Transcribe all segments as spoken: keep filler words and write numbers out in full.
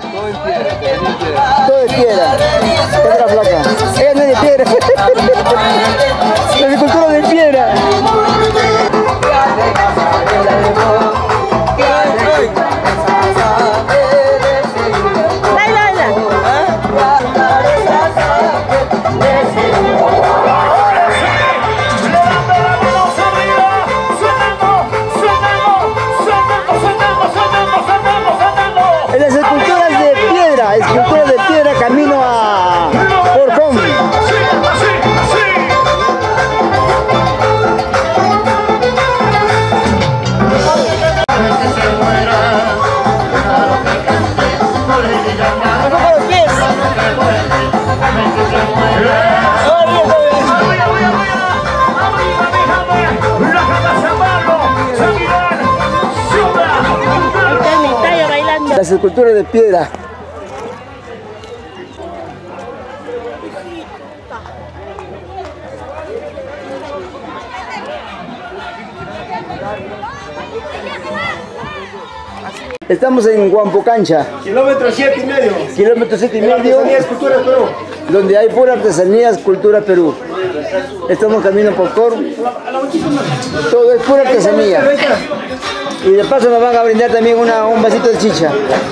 Todo en piedra. Todo de piedra. ¿Qué es la flaca? Ella no es de piedra. La escultura de piedra. Las esculturas de piedra, esculturas de piedra camino a Porcón. Las esculturas de piedra. Estamos en Huampocancha. Kilómetro siete y medio. Kilómetro siete y medio. Escultura Perú. Donde hay pura artesanía, cultura Perú. Estamos camino por Porcón. Todo es pura artesanía. Y de paso nos van a brindar también una, un vasito de chicha.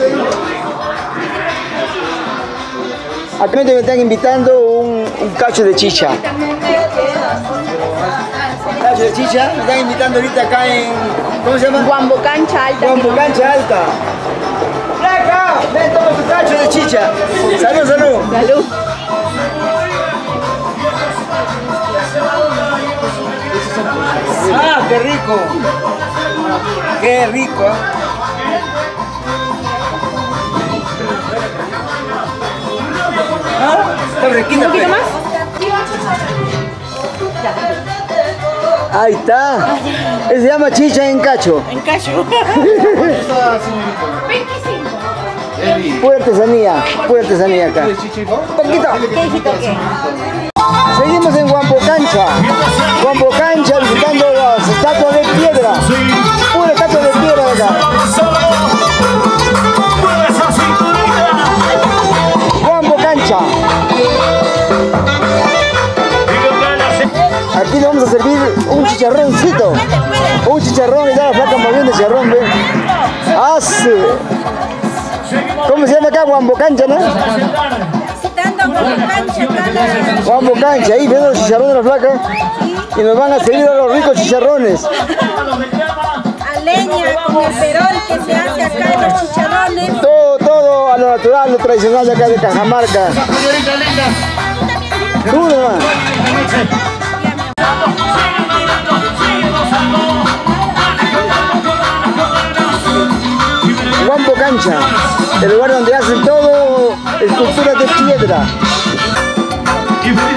Actualmente me están invitando un, un cacho de chicha. Cacho de chicha, me están invitando ahorita acá en... ¿Cómo se llama? Huampocancha Alta. Huampocancha Alta. ¡Flaca! Ven, toma tu cacho de chicha. Salud, salud. Salud. ¡Ah, qué rico! ¡Qué rico! ¿Ah? Está riquita. ¿Un poquito más? Ahí está. Se llama chicha en cacho. En cacho. Pura artesanía, pura artesanía acá. Un poquito. ¿Qué hijito qué? Seguimos en Huampocancha. Huampocancha visitando las estatuas de piedra. Pura estatua de piedra de acá. Huampocancha. Aquí le vamos a servir un chicharroncito. Un chicharrón y da la flaca moviendo el chicharrón, ¿ven? ¡Ah, sí! ¿Cómo se llama acá? Huampocancha, ¿no? Huampocancha, ahí viendo los chicharrones de la flaca. Y nos van a servir a los ricos chicharrones. A leña, con el perol que se hace acá en los chicharrones. Todo, todo a lo natural, lo tradicional de acá de Cajamarca. Tú nomás. Huampocancha, el lugar donde hacen todo esculturas de piedra.